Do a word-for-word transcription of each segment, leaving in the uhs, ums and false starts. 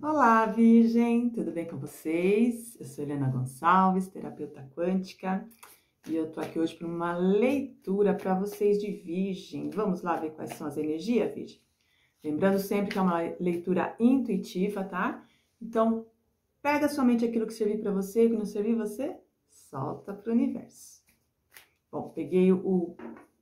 Olá, Virgem, tudo bem com vocês? Eu sou Helena Gonçalves, terapeuta quântica, e eu tô aqui hoje para uma leitura para vocês de Virgem. Vamos lá ver quais são as energias, Virgem? Lembrando sempre que é uma leitura intuitiva, tá? Então, pega somente aquilo que servir para você, o que não servir você, solta para o universo. Bom, peguei o,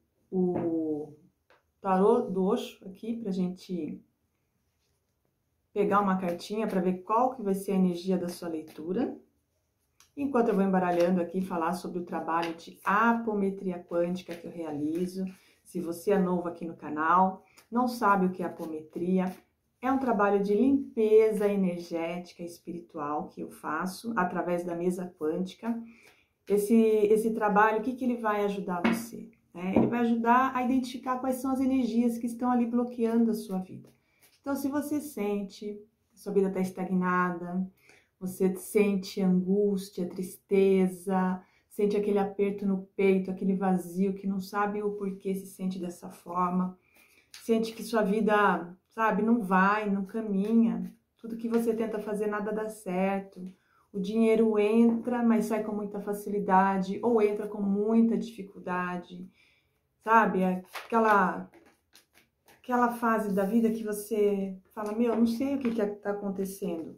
o tarô do Osho aqui pra gente pegar uma cartinha para ver qual que vai ser a energia da sua leitura. Enquanto eu vou embaralhando aqui, falar sobre o trabalho de apometria quântica que eu realizo. Se você é novo aqui no canal, não sabe o que é apometria, é um trabalho de limpeza energética e espiritual que eu faço através da mesa quântica. Esse, esse trabalho, o que, que ele vai ajudar você? É, ele vai ajudar a identificar quais são as energias que estão ali bloqueando a sua vida. Então, se você sente que sua vida está estagnada, você sente angústia, tristeza, sente aquele aperto no peito, aquele vazio, que não sabe o porquê se sente dessa forma, sente que sua vida, sabe, não vai, não caminha, tudo que você tenta fazer nada dá certo, o dinheiro entra, mas sai com muita facilidade, ou entra com muita dificuldade, sabe, aquela... Aquela fase da vida que você fala, meu, não sei o que que tá acontecendo.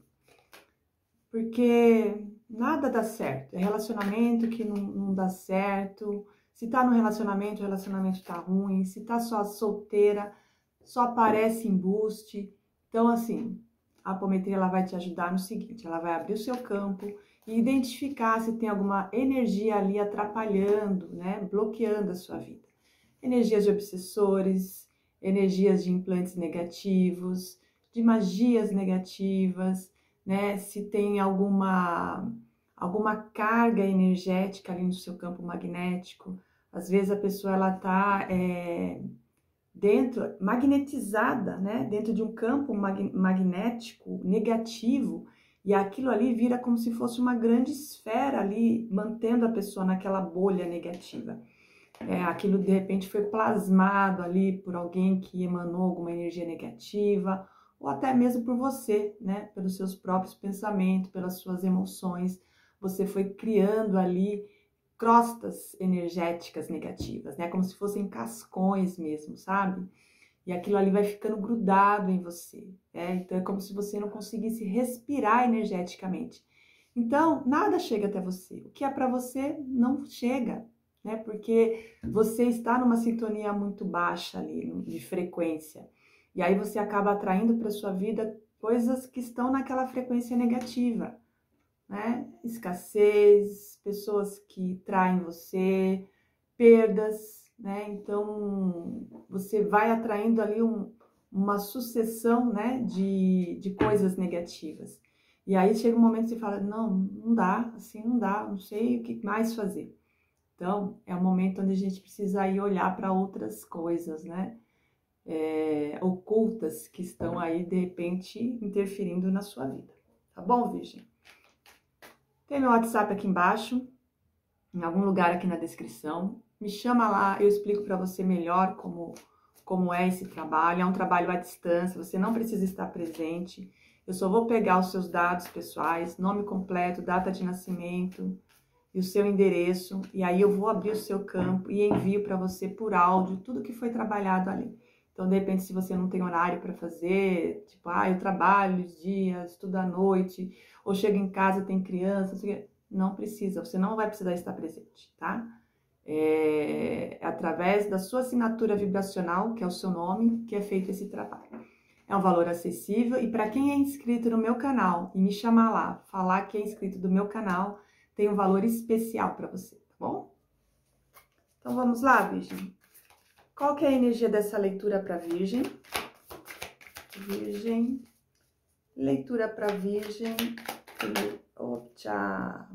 Porque nada dá certo. É relacionamento que não, não dá certo. Se tá no relacionamento, o relacionamento tá ruim. Se tá só solteira, só aparece embuste. Então, assim, a apometria ela vai te ajudar no seguinte, ela vai abrir o seu campo e identificar se tem alguma energia ali atrapalhando, né, bloqueando a sua vida. Energias de obsessores, energias de implantes negativos, de magias negativas, né? Se tem alguma, alguma carga energética ali no seu campo magnético. Às vezes a pessoa ela tá é, dentro, magnetizada, né? Dentro de um campo mag, magnético negativo, e aquilo ali vira como se fosse uma grande esfera ali, mantendo a pessoa naquela bolha negativa. É, aquilo de repente foi plasmado ali por alguém que emanou alguma energia negativa, ou até mesmo por você, né? Pelos seus próprios pensamentos, pelas suas emoções. Você foi criando ali crostas energéticas negativas, né? Como se fossem cascões mesmo, sabe? E aquilo ali vai ficando grudado em você, né? Então é como se você não conseguisse respirar energeticamente. Então, nada chega até você. O que é para você não chega, né? Porque você está numa sintonia muito baixa ali, de frequência. E aí você acaba atraindo para sua vida coisas que estão naquela frequência negativa, né? Escassez, pessoas que traem você, perdas, né? Então, você vai atraindo ali um, uma sucessão, né, de, de coisas negativas. E aí chega um momento que você fala, não, não dá, assim não dá, não sei o que mais fazer. Então, é um momento onde a gente precisa ir olhar para outras coisas, né? É, ocultas que estão aí, de repente, interferindo na sua vida. Tá bom, Virgem? Tem meu WhatsApp aqui embaixo, em algum lugar aqui na descrição. Me chama lá, eu explico para você melhor como, como é esse trabalho. É um trabalho à distância, você não precisa estar presente. Eu só vou pegar os seus dados pessoais, nome completo, data de nascimento e o seu endereço, e aí eu vou abrir o seu campo e envio para você por áudio tudo que foi trabalhado ali. Então, de repente, se você não tem horário para fazer, tipo, ah, eu trabalho de dia, estudo à noite, ou chego em casa, tem criança, não precisa, você não vai precisar estar presente, tá? É através da sua assinatura vibracional, que é o seu nome, que é feito esse trabalho. É um valor acessível, e para quem é inscrito no meu canal e me chamar lá, falar que é inscrito do meu canal, tem um valor especial para você, tá bom? Então vamos lá, Virgem. Qual que é a energia dessa leitura para Virgem? Virgem. Leitura para Virgem. Opa.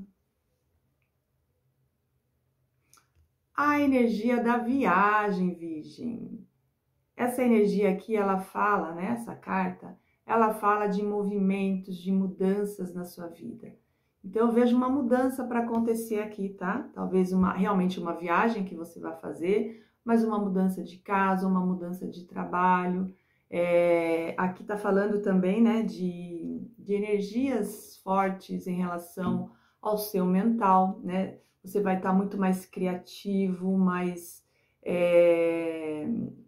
A energia da viagem, Virgem. Essa energia aqui, ela fala, né? Essa carta, ela fala de movimentos, de mudanças na sua vida. Então, eu vejo uma mudança para acontecer aqui, tá? Talvez uma, realmente uma viagem que você vai fazer, mas uma mudança de casa, uma mudança de trabalho. É, aqui tá falando também, né, de, de energias fortes em relação ao seu mental, né? Você vai estar muito mais criativo, mais é,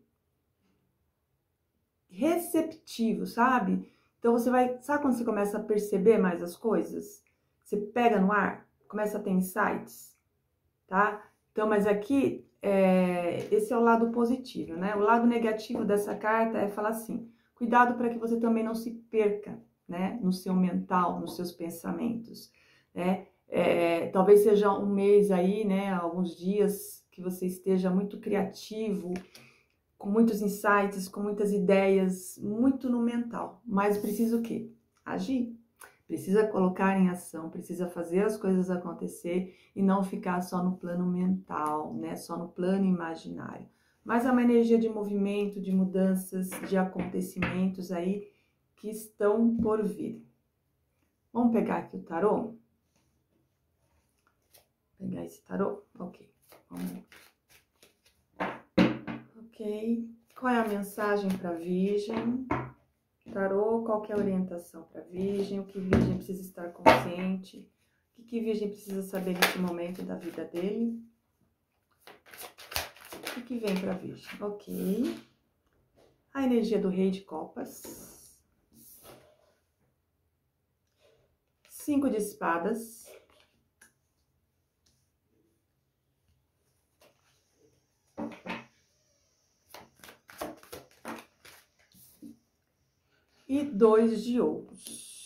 receptivo, sabe? Então você vai, sabe quando você começa a perceber mais as coisas? Você pega no ar, começa a ter insights, tá? Então, mas aqui, é, esse é o lado positivo, né? O lado negativo dessa carta é falar assim, cuidado para que você também não se perca, né? No seu mental, nos seus pensamentos, né? É, talvez seja um mês aí, né? Alguns dias que você esteja muito criativo, com muitos insights, com muitas ideias, muito no mental. Mas precisa o quê? Agir. Precisa colocar em ação, precisa fazer as coisas acontecer e não ficar só no plano mental, né? Só no plano imaginário. Mas é uma energia de movimento, de mudanças, de acontecimentos aí que estão por vir. Vamos pegar aqui o tarô? Pegar esse tarô? Ok. Vamos lá. Ok. Qual é a mensagem para a Virgem? Tarô, qual que é a orientação para a Virgem? O que Virgem precisa estar consciente? O que, que Virgem precisa saber nesse momento da vida dele? O que, que vem para a Virgem? Ok. A energia do Rei de Copas. Cinco de Espadas. E dois de ouros.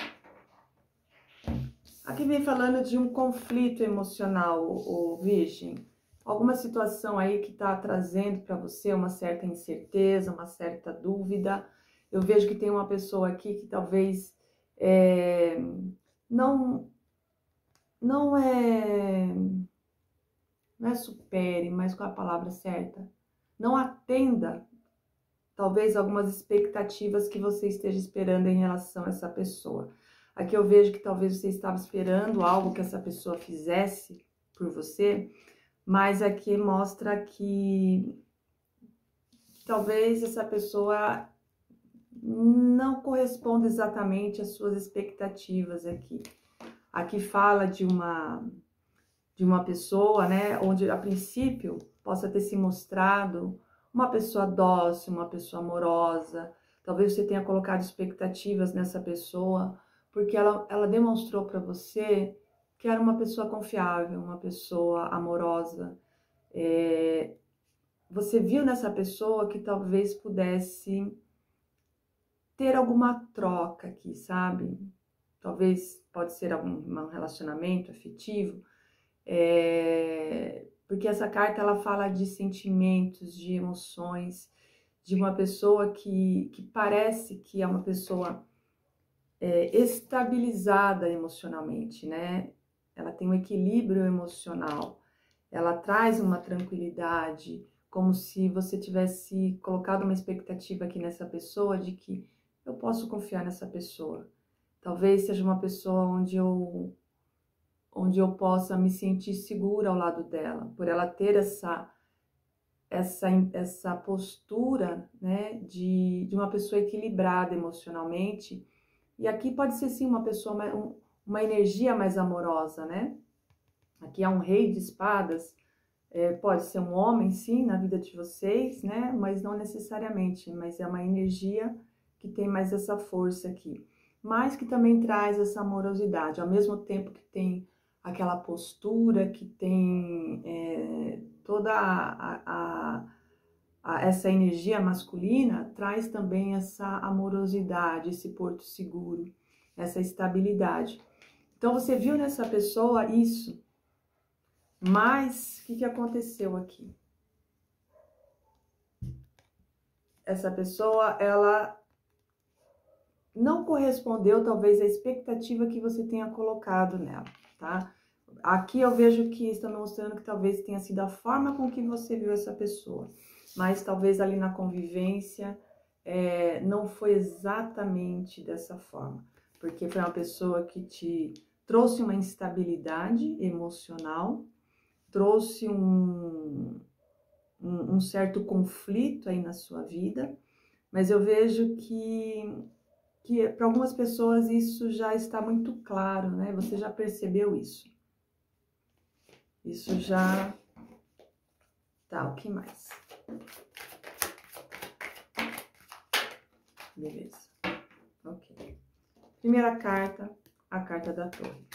Aqui vem falando de um conflito emocional, o Virgem. Alguma situação aí que está trazendo para você uma certa incerteza, uma certa dúvida. Eu vejo que tem uma pessoa aqui que talvez é, não, não é, não é supere, mas qual é a palavra certa? Não atenda talvez algumas expectativas que você esteja esperando em relação a essa pessoa. Aqui eu vejo que talvez você estava esperando algo que essa pessoa fizesse por você, mas aqui mostra que, que talvez essa pessoa não corresponda exatamente às suas expectativas aqui. Aqui fala de uma, de uma pessoa, né, onde a princípio possa ter se mostrado uma pessoa dócil, uma pessoa amorosa. Talvez você tenha colocado expectativas nessa pessoa, porque ela, ela demonstrou para você que era uma pessoa confiável, uma pessoa amorosa. É, você viu nessa pessoa que talvez pudesse ter alguma troca aqui, sabe? Talvez pode ser algum relacionamento afetivo, é, porque essa carta ela fala de sentimentos, de emoções, de uma pessoa que, que parece que é uma pessoa é, estabilizada emocionalmente, né? Ela tem um equilíbrio emocional, ela traz uma tranquilidade, como se você tivesse colocado uma expectativa aqui nessa pessoa de que eu posso confiar nessa pessoa. Talvez seja uma pessoa onde eu onde eu possa me sentir segura ao lado dela, por ela ter essa essa, essa postura, né, de, de uma pessoa equilibrada emocionalmente. E aqui pode ser sim uma pessoa, uma energia mais amorosa, né? Aqui é um rei de espadas, é, pode ser um homem sim na vida de vocês, né? Mas não necessariamente, mas é uma energia que tem mais essa força aqui. Mas que também traz essa amorosidade, ao mesmo tempo que tem aquela postura, que tem é, toda a, a, a, essa energia masculina, traz também essa amorosidade, esse porto seguro, essa estabilidade. Então você viu nessa pessoa isso, mas o que, que aconteceu aqui? Essa pessoa, ela não correspondeu talvez à expectativa que você tenha colocado nela, tá? Aqui eu vejo que está me mostrando que talvez tenha sido a forma com que você viu essa pessoa, mas talvez ali na convivência é, não foi exatamente dessa forma, porque foi uma pessoa que te trouxe uma instabilidade emocional, trouxe um, um, um certo conflito aí na sua vida, mas eu vejo que que para algumas pessoas isso já está muito claro, né? Você já percebeu isso. Isso já... Tá, o que mais? Beleza. Ok. Primeira carta, a carta da Torre.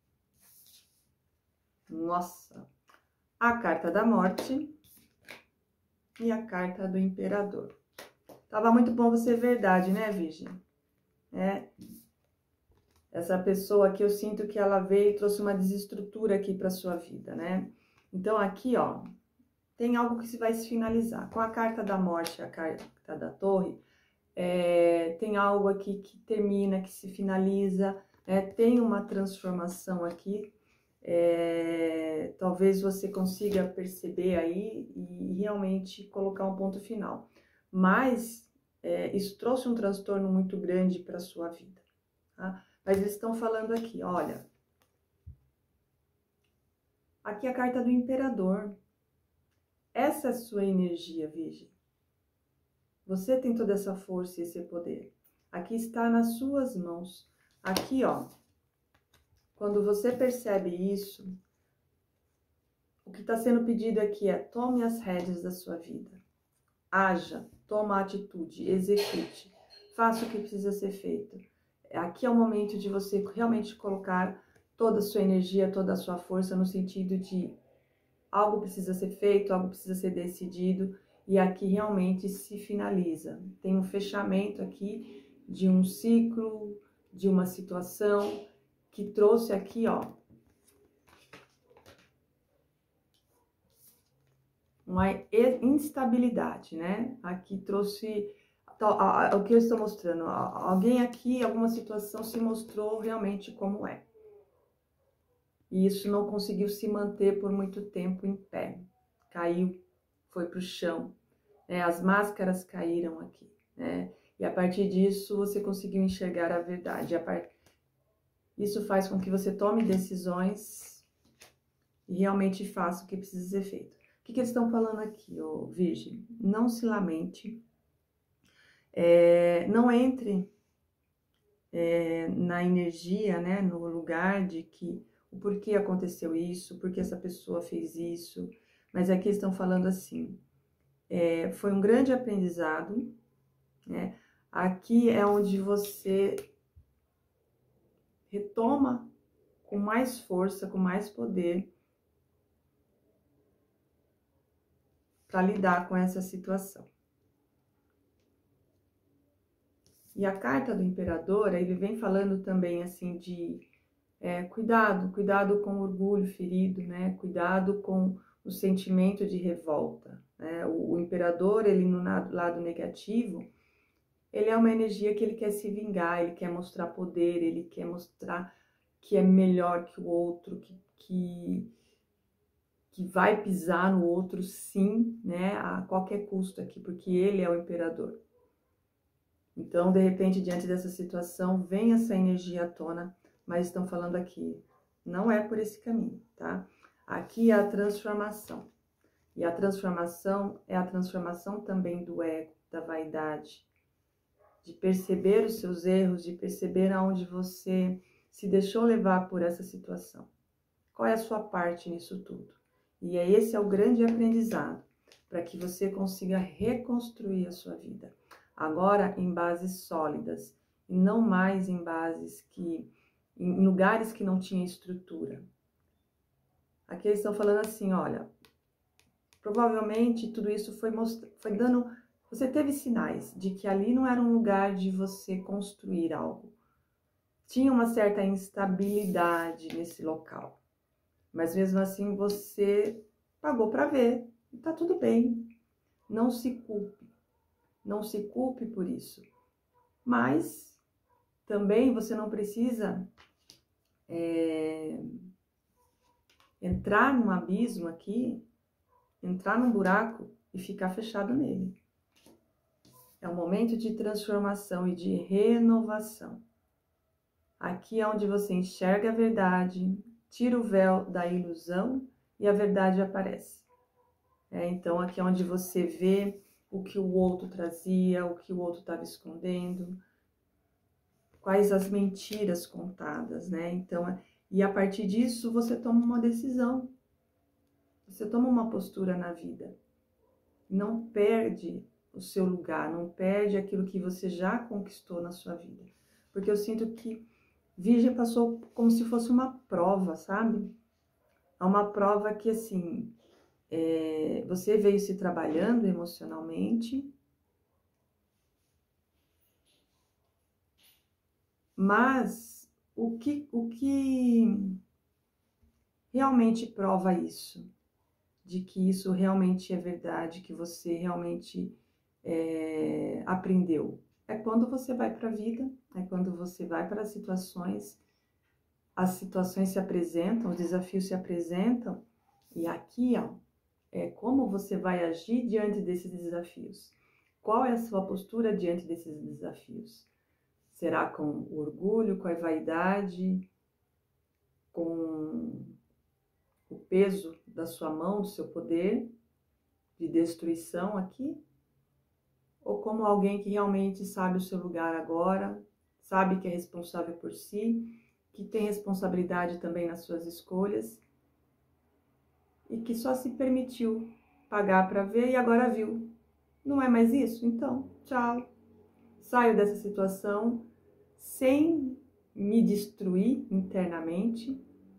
Nossa! A carta da Morte e a carta do Imperador. Tava muito bom você ver verdade, né, Virgem? É. Essa pessoa aqui, eu sinto que ela veio e trouxe uma desestrutura aqui para sua vida, né? Então, aqui, ó, tem algo que se vai se finalizar. Com a carta da Morte e a carta da Torre, é, tem algo aqui que termina, que se finaliza, né? Tem uma transformação aqui. É, talvez você consiga perceber aí e realmente colocar um ponto final. Mas é, isso trouxe um transtorno muito grande para a sua vida, tá? Mas eles estão falando aqui, olha, aqui é a carta do Imperador. Essa é a sua energia, Virgem. Você tem toda essa força e esse poder. Aqui está nas suas mãos. Aqui, ó, quando você percebe isso, o que está sendo pedido aqui é: tome as rédeas da sua vida. Haja, toma atitude, execute, faça o que precisa ser feito. Aqui é o momento de você realmente colocar toda a sua energia, toda a sua força no sentido de algo precisa ser feito, algo precisa ser decidido, e aqui realmente se finaliza. Tem um fechamento aqui de um ciclo, de uma situação que trouxe aqui, ó, uma instabilidade, né? Aqui trouxe o que eu estou mostrando. Alguém aqui, alguma situação se mostrou realmente como é. E isso não conseguiu se manter por muito tempo em pé. Caiu, foi para o chão. Né? As máscaras caíram aqui, né? E a partir disso você conseguiu enxergar a verdade. A part... Isso faz com que você tome decisões e realmente faça o que precisa ser feito. O que, que eles estão falando aqui, ô Virgem? Não se lamente. É, não entre é, na energia, né, no lugar de que o porquê aconteceu isso, porque essa pessoa fez isso, mas aqui estão falando assim, é, foi um grande aprendizado, né? Aqui é onde você retoma com mais força, com mais poder para lidar com essa situação. E a carta do Imperador, ele vem falando também assim de é, cuidado, cuidado com o orgulho ferido, né? Cuidado com o sentimento de revolta, né? O, o Imperador, ele no lado negativo, ele é uma energia que ele quer se vingar, ele quer mostrar poder, ele quer mostrar que é melhor que o outro, que, que, que vai pisar no outro sim, né? A qualquer custo aqui, porque ele é o Imperador. Então, de repente, diante dessa situação, vem essa energia à tona, mas estão falando aqui, não é por esse caminho, tá? Aqui é a transformação. E a transformação é a transformação também do ego, da vaidade, de perceber os seus erros, de perceber aonde você se deixou levar por essa situação. Qual é a sua parte nisso tudo? E é esse é o grande aprendizado, para que você consiga reconstruir a sua vida. Agora em bases sólidas, e não mais em bases que, em lugares que não tinha estrutura. Aqui eles estão falando assim, olha, provavelmente tudo isso foi, most... foi dando, você teve sinais de que ali não era um lugar de você construir algo. Tinha uma certa instabilidade nesse local, mas mesmo assim você pagou para ver, e tá tudo bem, não se culpe. Não se culpe por isso. Mas também você não precisa é, entrar num abismo aqui, entrar num buraco e ficar fechado nele. É um momento de transformação e de renovação. Aqui é onde você enxerga a verdade, tira o véu da ilusão e a verdade aparece. É, então aqui é onde você vê o que o outro trazia, o que o outro estava escondendo. quais as mentiras contadas, né? Então, e a partir disso você toma uma decisão, você toma uma postura na vida, não perde o seu lugar, não perde aquilo que você já conquistou na sua vida, porque eu sinto que Virgem passou como se fosse uma prova, sabe? É uma prova que, assim, é, você veio se trabalhando emocionalmente, mas o que, o que realmente prova isso? De que isso realmente é verdade, que você realmente é, aprendeu? É quando você vai para a vida, é quando você vai para as situações, as situações se apresentam, os desafios se apresentam, e aqui, ó, é como você vai agir diante desses desafios. Qual é a sua postura diante desses desafios? Será com orgulho, com a vaidade, com o peso da sua mão, do seu poder de destruição aqui? Ou como alguém que realmente sabe o seu lugar agora, sabe que é responsável por si, que tem responsabilidade também nas suas escolhas e que só se permitiu pagar para ver e agora viu. Não é mais isso? Então, tchau. Saio dessa situação sem me destruir internamente,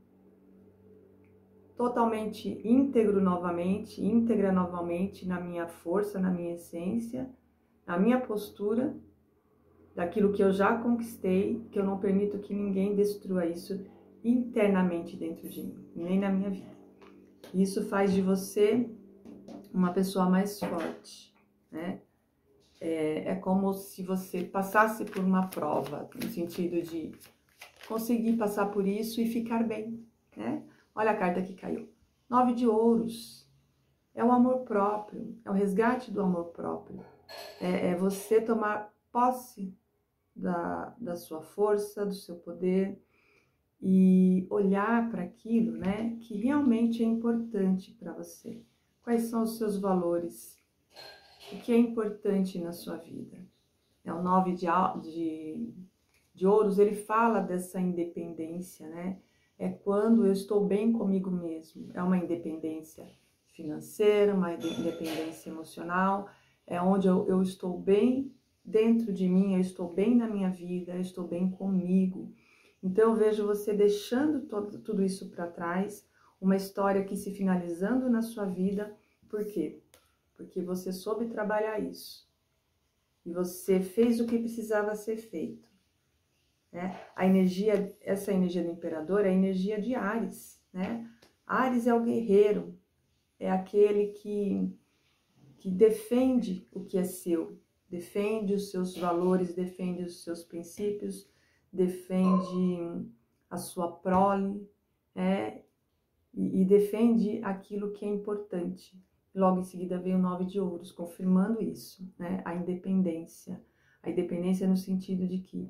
totalmente íntegro novamente, íntegra novamente na minha força, na minha essência, na minha postura, daquilo que eu já conquistei, que eu não permito que ninguém destrua isso internamente dentro de mim, nem na minha vida. Isso faz de você uma pessoa mais forte, né? É, é como se você passasse por uma prova, no sentido de conseguir passar por isso e ficar bem, né? Olha a carta que caiu. Nove de ouros. É o amor próprio, é o resgate do amor próprio. É, é você tomar posse da, da sua força, do seu poder e olhar para aquilo, né, que realmente é importante para você. Quais são os seus valores? O que é importante na sua vida? É o nove de, de, de ouros, ele fala dessa independência, né? É quando eu estou bem comigo mesmo. É uma independência financeira, uma independência emocional, é onde eu, eu estou bem dentro de mim, eu estou bem na minha vida, eu estou bem comigo. Então eu vejo você deixando todo, tudo isso para trás, uma história que se finalizando na sua vida. Por quê? Porque você soube trabalhar isso. E você fez o que precisava ser feito. Né? A energia, essa energia do imperador é a energia de Áries, né? Áries é o guerreiro, é aquele que, que defende o que é seu, defende os seus valores, defende os seus princípios, defende a sua prole, né? e, e defende aquilo que é importante. Logo em seguida vem o nove de ouros, confirmando isso, né? A independência. A independência no sentido de que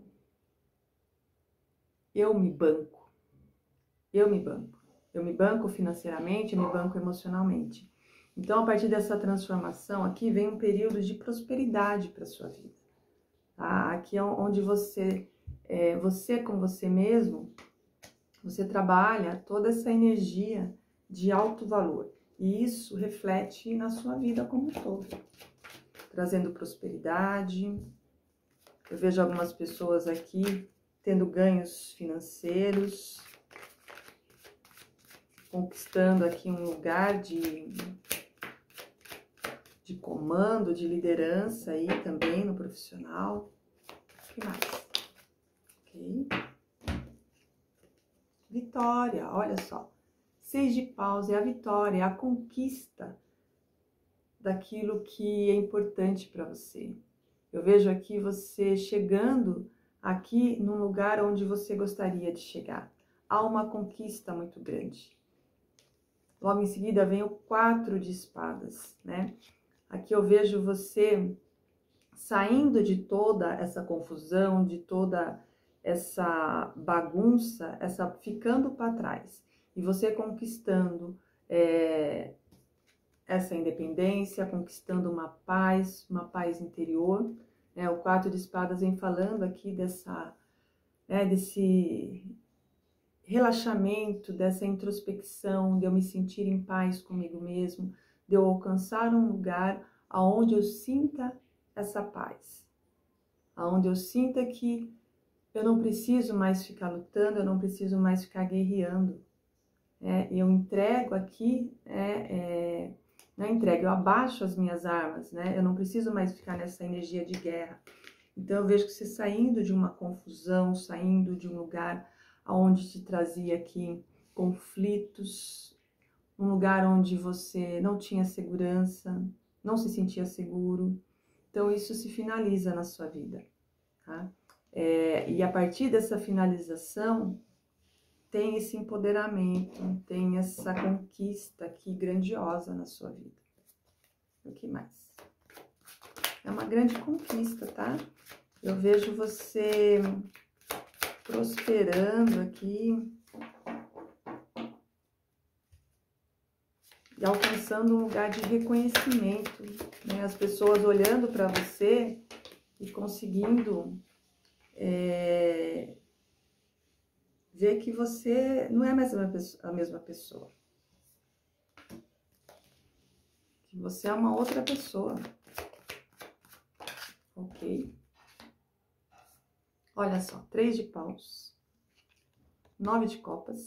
eu me banco, eu me banco. Eu me banco financeiramente, eu me banco emocionalmente. Então, a partir dessa transformação aqui, vem um período de prosperidade para a sua vida. Tá? Aqui é onde você, é, você com você mesmo, você trabalha toda essa energia de alto valor. E isso reflete na sua vida como um todo, trazendo prosperidade. Eu vejo algumas pessoas aqui tendo ganhos financeiros, conquistando aqui um lugar de, de comando, de liderança aí também no profissional. O que mais? Ok. Vitória, olha só. Seis de paus é a vitória, é a conquista daquilo que é importante para você. Eu vejo aqui você chegando aqui num lugar onde você gostaria de chegar. Há uma conquista muito grande. Logo em seguida vem o quatro de espadas, né? Aqui eu vejo você saindo de toda essa confusão, de toda essa bagunça, essa ficando para trás. E você conquistando é, essa independência, conquistando uma paz, uma paz interior. Né? O quatro de espadas vem falando aqui dessa, né, desse relaxamento, dessa introspecção, de eu me sentir em paz comigo mesmo, de eu alcançar um lugar aonde eu sinta essa paz, aonde eu sinta que eu não preciso mais ficar lutando, eu não preciso mais ficar guerreando. É, eu entrego aqui, é, é, não entrego, eu abaixo as minhas armas, né? Eu não preciso mais ficar nessa energia de guerra. Então eu vejo que você saindo de uma confusão, saindo de um lugar onde te trazia aqui conflitos, um lugar onde você não tinha segurança, não se sentia seguro. Então isso se finaliza na sua vida, tá? É, e a partir dessa finalização, tem esse empoderamento, tem essa conquista aqui grandiosa na sua vida. O que mais? É uma grande conquista, tá? Eu vejo você prosperando aqui e alcançando um lugar de reconhecimento, né? As pessoas olhando para você e conseguindo é, ver que você não é mais a mesma pessoa. Que você é uma outra pessoa. Ok? Olha só, três de paus, nove de copas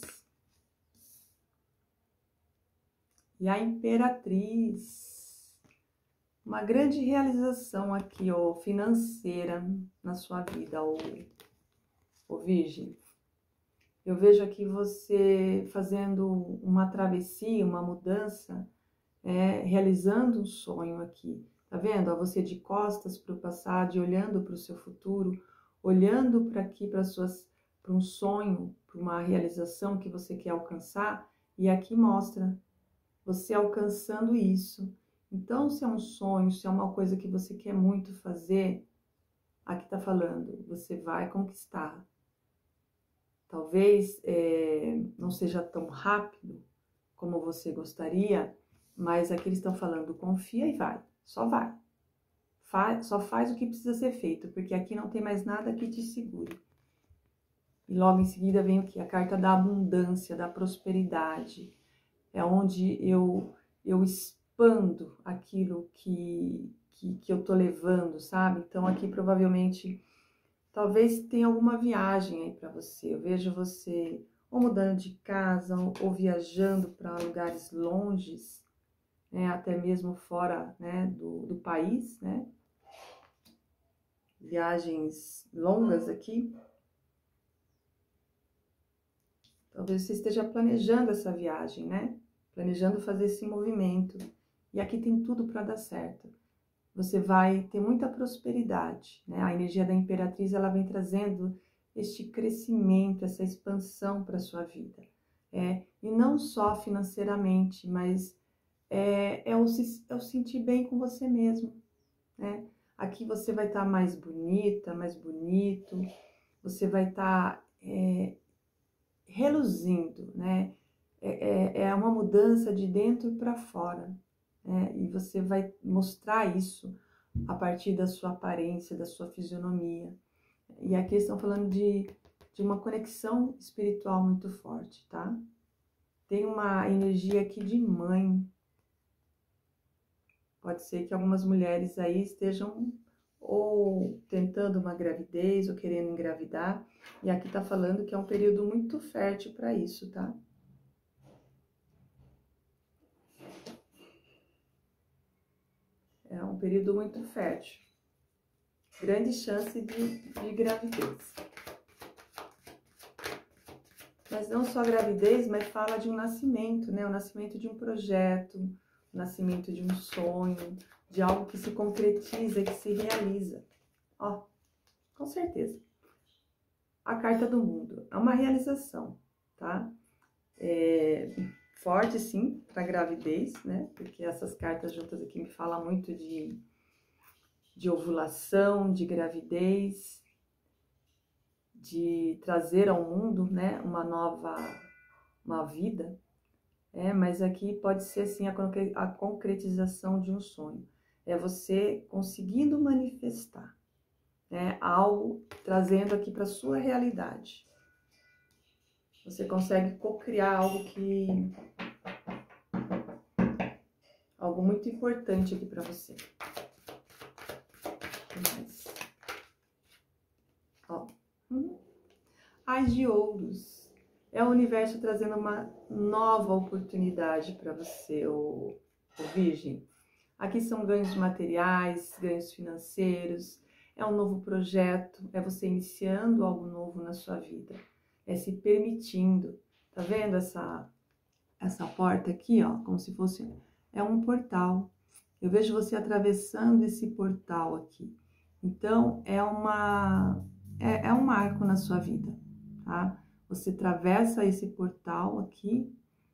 e a imperatriz. Uma grande realização aqui, ó, financeira na sua vida, ó, ó Virgem. Eu vejo aqui você fazendo uma travessia, uma mudança, é, realizando um sonho aqui. Tá vendo? Ó, você de costas para o passado e olhando para o seu futuro, olhando para aqui, para suas, para um sonho, para uma realização que você quer alcançar, e aqui mostra você alcançando isso. Então, se é um sonho, se é uma coisa que você quer muito fazer, aqui tá falando, você vai conquistar. Talvez é, não seja tão rápido como você gostaria, mas aqui eles estão falando, confia e vai, só vai. Faz, só faz o que precisa ser feito, porque aqui não tem mais nada que te segure. E logo em seguida vem o que? A carta da abundância, da prosperidade. É onde eu, eu expando aquilo que, que, que eu tô levando, sabe? Então aqui provavelmente, talvez tenha alguma viagem aí para você. Eu vejo você ou mudando de casa, ou viajando para lugares longes, né? Até mesmo fora, né, do, do país, né? Viagens longas aqui. Talvez você esteja planejando essa viagem, né? Planejando fazer esse movimento. E aqui tem tudo para dar certo. Você vai ter muita prosperidade, né? A energia da Imperatriz, ela vem trazendo este crescimento, essa expansão para a sua vida. É, e não só financeiramente, mas é, é, o, é o sentir bem com você mesmo, né? Aqui você vai estar tá mais bonita, mais bonito, você vai estar tá, é, reluzindo, né? É, é, é uma mudança de dentro para fora, né? E você vai mostrar isso a partir da sua aparência, da sua fisionomia. E aqui estão falando de, de uma conexão espiritual muito forte, tá? Tem uma energia aqui de mãe. Pode ser que algumas mulheres aí estejam ou tentando uma gravidez ou querendo engravidar. E aqui tá falando que é um período muito fértil para isso, tá? É um período muito fértil. Grande chance de, de gravidez. Mas não só gravidez, mas fala de um nascimento, né? O nascimento de um projeto, o nascimento de um sonho, de algo que se concretiza, que se realiza. Ó, com certeza. A carta do mundo é uma realização, tá? É forte, sim, para gravidez, né? Porque essas cartas juntas aqui me falam muito de, de ovulação, de gravidez, de trazer ao mundo, né, uma nova uma vida, é, mas aqui pode ser assim a, a concretização de um sonho, é você conseguindo manifestar, né? Algo trazendo aqui para sua realidade. Você consegue co-criar algo que... algo muito importante aqui para você. O que mais? Ó. Hum. Ás de ouros. É o universo trazendo uma nova oportunidade para você, o, o Virgem. Aqui são ganhos materiais, ganhos financeiros, é um novo projeto, é você iniciando algo novo na sua vida, é se permitindo. Tá vendo essa, essa porta aqui, ó, como se fosse, é um portal. Eu vejo você atravessando esse portal aqui. Então, é uma, é, é um marco na sua vida, tá? Você atravessa esse portal aqui,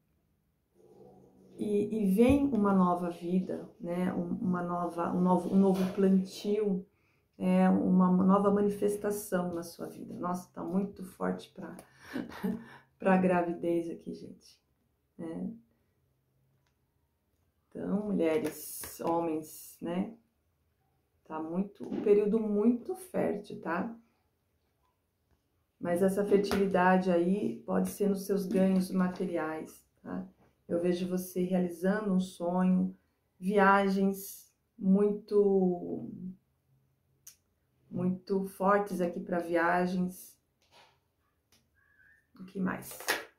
E, e vem uma nova vida, né? uma nova, um, novo, um novo plantio, é, uma nova manifestação na sua vida. Nossa, tá muito forte para para a gravidez aqui, gente. Né? Então, mulheres, homens, né? Tá muito, um período muito fértil, tá? Mas essa fertilidade aí pode ser nos seus ganhos materiais, tá? Eu vejo você realizando um sonho, viagens muito, muito fortes aqui para viagens. O que mais?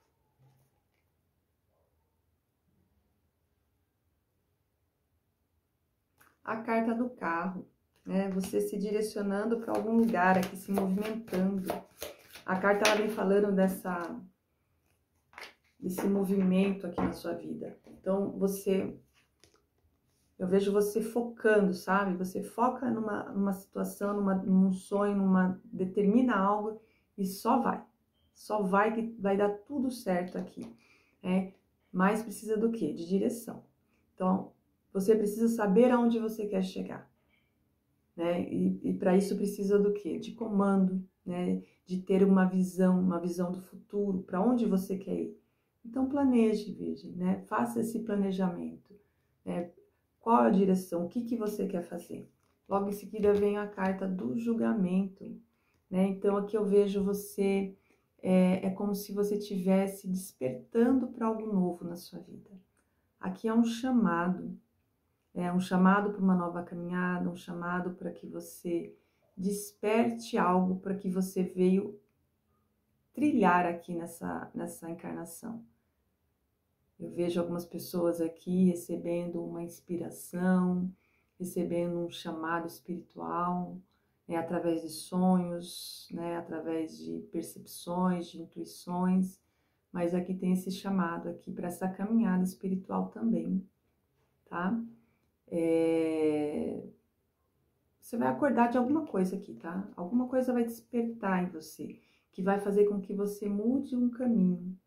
A carta do carro, né? Você se direcionando para algum lugar aqui, se movimentando. A carta ela vem falando dessa, desse movimento aqui na sua vida. Então, você... Eu vejo você focando, sabe? Você foca numa, numa situação, numa, num sonho, numa... determina algo e só vai. Só vai que vai dar tudo certo aqui. Né? Mas precisa do quê? De direção. Então, você precisa saber aonde você quer chegar. Né? E, e para isso precisa do quê? De comando, né? De ter uma visão, uma visão do futuro, para onde você quer ir. Então, planeje, Virgem, né? Faça esse planejamento. Né? Qual a direção? O que, que você quer fazer? Logo em seguida vem a carta do julgamento, né? Então aqui eu vejo você, é, é como se você estivesse despertando para algo novo na sua vida. Aqui é um chamado, é um chamado para uma nova caminhada, um chamado para que você desperte algo para que você veio trilhar aqui nessa, nessa encarnação. Eu vejo algumas pessoas aqui recebendo uma inspiração, recebendo um chamado espiritual, né, através de sonhos, né, através de percepções, de intuições, mas aqui tem esse chamado aqui para essa caminhada espiritual também, tá? É... Você vai acordar de alguma coisa aqui, tá? Alguma coisa vai despertar em você, que vai fazer com que você mude um caminho.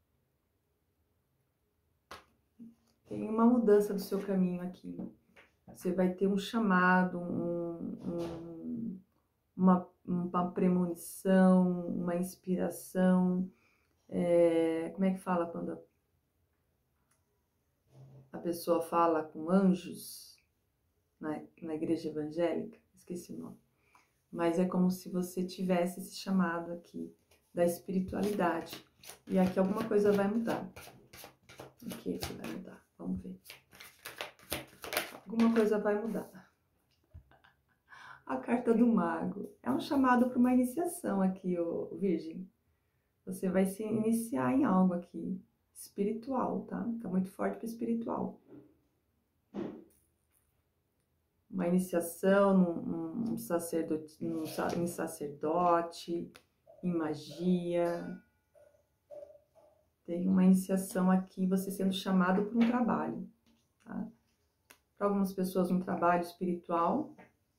Tem uma mudança do seu caminho aqui. Você vai ter um chamado, um, um, uma, uma premonição, uma inspiração. É, como é que fala quando a, a pessoa fala com anjos na, na igreja evangélica? Esqueci o nome. Mas é como se você tivesse esse chamado aqui da espiritualidade. E aqui alguma coisa vai mudar. O que que vai mudar? Vamos ver. Alguma coisa vai mudar. A carta do mago. É um chamado para uma iniciação aqui, ô Virgem. Você vai se iniciar em algo aqui. Espiritual, tá? Tá muito forte para espiritual. Uma iniciação num, num sacerdote, num, em sacerdote, em magia. Tem uma iniciação aqui, você sendo chamado para um trabalho, tá? Para algumas pessoas um trabalho espiritual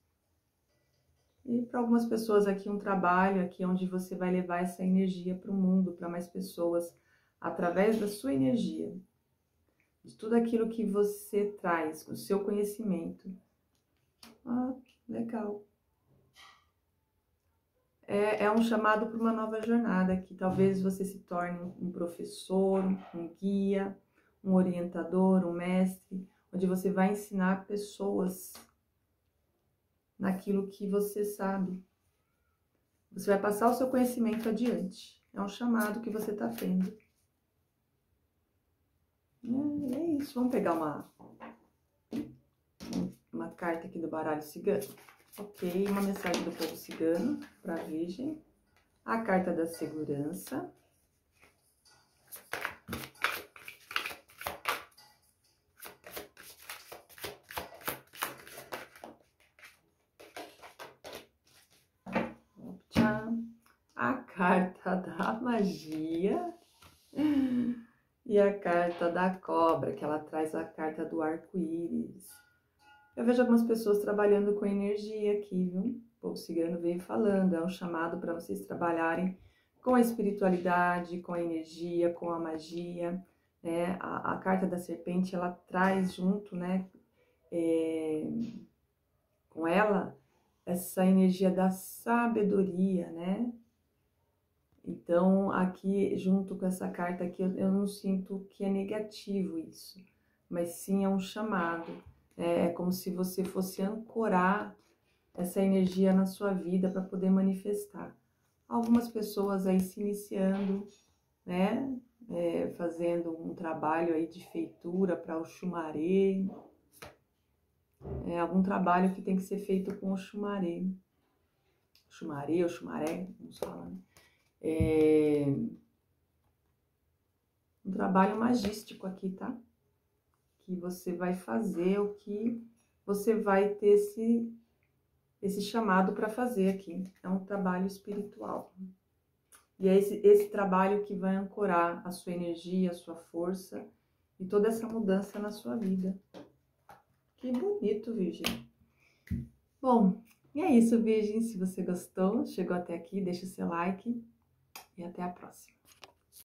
e para algumas pessoas aqui um trabalho aqui onde você vai levar essa energia para o mundo, para mais pessoas, através da sua energia, de tudo aquilo que você traz, o seu conhecimento. Ah, legal. É, é um chamado para uma nova jornada, que talvez você se torne um professor, um guia, um orientador, um mestre, onde você vai ensinar pessoas naquilo que você sabe. Você vai passar o seu conhecimento adiante. É um chamado que você está tendo. É, é isso. Vamos pegar uma, uma carta aqui do baralho cigano. Ok, uma mensagem do povo cigano para a Virgem. A carta da segurança. A carta da magia e a carta da cobra, que ela traz a carta do arco-íris. Eu vejo algumas pessoas trabalhando com energia aqui, viu? O povo cigano veio falando, é um chamado para vocês trabalharem com a espiritualidade, com a energia, com a magia, né? A, a carta da serpente, ela traz junto, né, é, com ela, essa energia da sabedoria, né? Então, aqui, junto com essa carta aqui, eu, eu não sinto que é negativo isso, mas sim é um chamado. É, é como se você fosse ancorar essa energia na sua vida para poder manifestar. Algumas pessoas aí se iniciando, né, é, fazendo um trabalho aí de feitura para o Oxumaré, é, algum trabalho que tem que ser feito com o Oxumaré. Oxumaré, Oxumaré, vamos falar, né? É um trabalho magístico aqui, tá? Que você vai fazer o que você vai ter esse, esse chamado para fazer aqui. É um trabalho espiritual. E é esse, esse trabalho que vai ancorar a sua energia, a sua força e toda essa mudança na sua vida. Que bonito, Virgem. Bom, e é isso, Virgem. Se você gostou, chegou até aqui, deixa o seu like e até a próxima.